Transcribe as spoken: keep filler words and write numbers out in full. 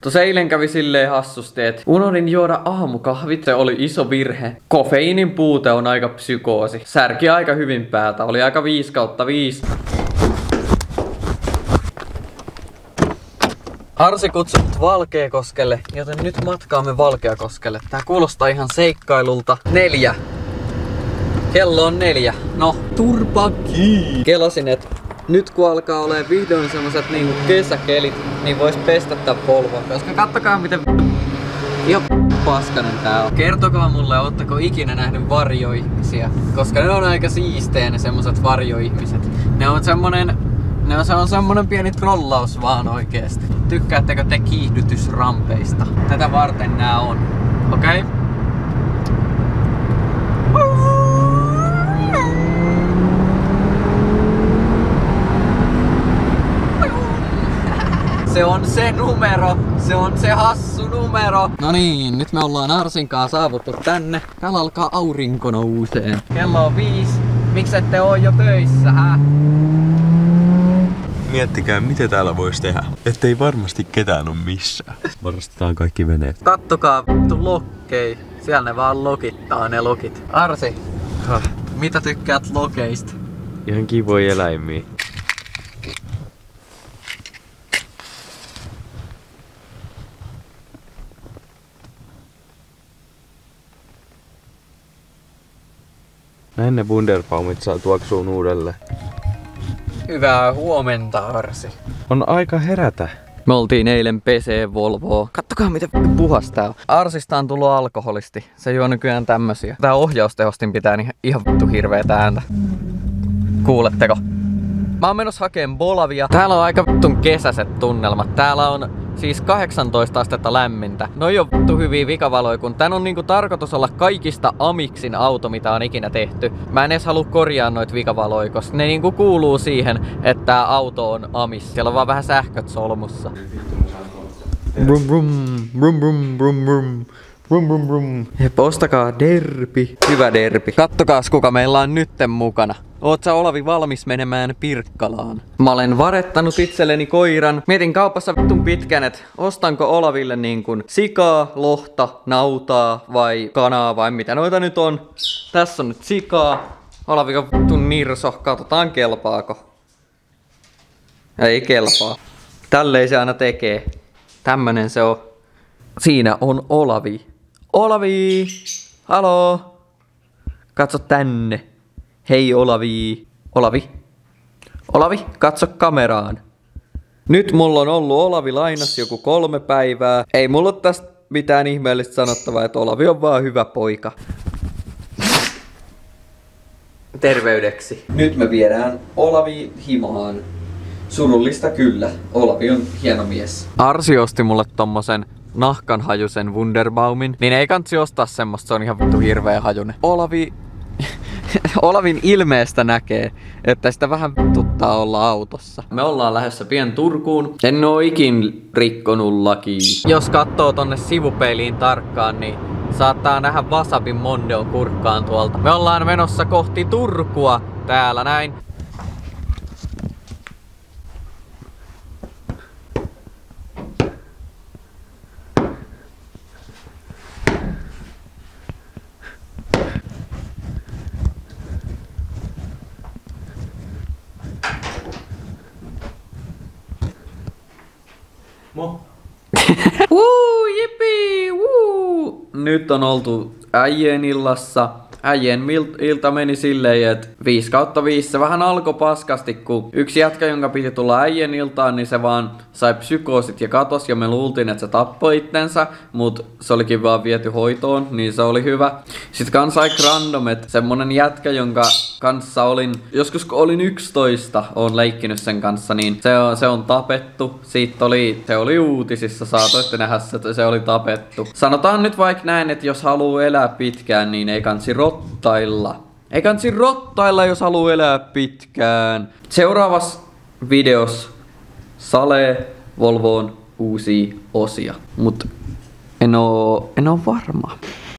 Tuossa eilen kävi silleen hassusti, että unohdin juoda aamukahvit. Se oli iso virhe. Kofeiinin puute on aika psykoosi. Särki aika hyvin päätä. Oli aika viisi kautta viisi. Arsi kutsui Valkeakoskelle, joten nyt matkaamme Valkeakoskelle. Tää kuulostaa ihan seikkailulta. Neljä. Kello on neljä. No, turpa kiinni. Kelasin, että nyt kun alkaa olemaan vihdoin semmoset niinku kesäkelit, niin vois pestä tän Volvon. Koska kattokaa miten ihan paskanen tää on. Kertokaa mulle, ootteko ikinä nähnyt varjoihmisiä? Koska ne on aika siistejä ne semmoset varjoihmiset. Ne on semmonen, ne on, se on semmonen pieni trollaus vaan oikeesti. Tykkäättekö te kiihdytysrampeista? Tätä varten nää on. Okei? Okay? Se on se numero, se on se hassu numero. No niin, nyt me ollaan Arsin kanssa saavuttu tänne. Täällä alkaa aurinko nouseen. Kello on viisi. Miksi ette oo jo töissä, hä? Miettikää, mitä täällä voisi tehdä. Ettei varmasti ketään ole missään. Varastetaan kaikki veneet. Kattokaa vittu lokkei. Siellä ne vaan lokittaa ne lokit. Arsi, huh. Mitä tykkäät lokeista? Ihan kivoja eläimiä. Näin ne Wunderbaumit saa tuoksuun uudelleen. Hyvää huomenta, Arsi. On aika herätä. Me oltiin eilen P C Volvoa. Kattokaa miten puhas tää on. Arsista on tullut alkoholisti. Se juo nykyään tämmösiä. Tää ohjaustehostin pitää niin ihan vittu hirveetä ääntä. Kuuletteko? Mä oon menossa hakeen Bolavia. Täällä on aika vittun kesäiset tunnelmat. Täällä on siis kahdeksantoista astetta lämmintä. No ei oo vittu hyviä vikavaloja, kun tän on niinku tarkoitus olla kaikista amiksin auto, mitä on ikinä tehty. Mä en edes halua korjaa noit vikavaloja, koska ne niinku kuuluu siihen, että tää auto on amis. Siellä on vaan vähän sähköt solmussa. Brum brum, brum brum brum brum. Brum brum brum. Hep, ostakaa derpi. Hyvä derpi. Kattokaas kuka meillä on nytten mukana. Oot sä Olavi valmis menemään Pirkkalaan? Mä olen varettanut itselleni koiran. Mietin kaupassa vittun pitkän, että ostanko Olaville niin kuin sikaa, lohta, nautaa vai kanaa vai mitä noita nyt on. Tässä on nyt sikaa. Olavi on vittun nirso. Katsotaan kelpaako. Ei kelpaa. Tälleen se aina tekee. Tämmönen se on. Siinä on Olavi. Olavi! Haloo! Katso tänne. Hei Olavi. Olavi. Olavi, katso kameraan. Nyt mulla on ollut Olavi lainas joku kolme päivää. Ei mulla ole tästä mitään ihmeellistä sanottavaa, että Olavi on vaan hyvä poika. Terveydeksi. Nyt me viedään Olavi himaan. Surullista kyllä. Olavi on hieno mies. Arsi osti mulle tommosen nahkanhajusen Wunderbaumin. Niin ei kantsi ostaa semmoista, se on ihan vittu hirveä hajune. Olavi... Olavin ilmeestä näkee, että sitä vähän vituttaa olla autossa. Me ollaan lähdössä pian Turkuun. En oo ikin rikkonut lakia. Jos katsoo tonne sivupeiliin tarkkaan, niin saattaa nähdä Wasabin Mondeo kurkkaan tuolta. Me ollaan menossa kohti Turkua täällä näin. Mo. Wuu, jipi, wuu. Nyt on oltu äijien illassa. Äijien ilta meni silleen, että viisi kautta viisi. Se vähän alkoi paskasti, kun yksi jätkä, jonka piti tulla äijien iltaan, niin se vaan sai psykoosit ja katos. Ja me luultiin, että se tappoi itsensä, mut se olikin vaan viety hoitoon, niin se oli hyvä. Sitten kans aika random, että semmonen jätkä, jonka kanssa olin, joskus kun olin yksitoista, oon leikkinyt sen kanssa, niin se on, se on tapettu. Siitä oli, se oli uutisissa, saatoitte nähdä, että se oli tapettu. Sanotaan nyt vaikka näin, että jos haluu elää pitkään, niin ei kansi rottailla. Ei kansi rottailla, jos haluu elää pitkään. Seuraavassa videossa salee Volvoon uusia osia, mut en oo, en oo varma.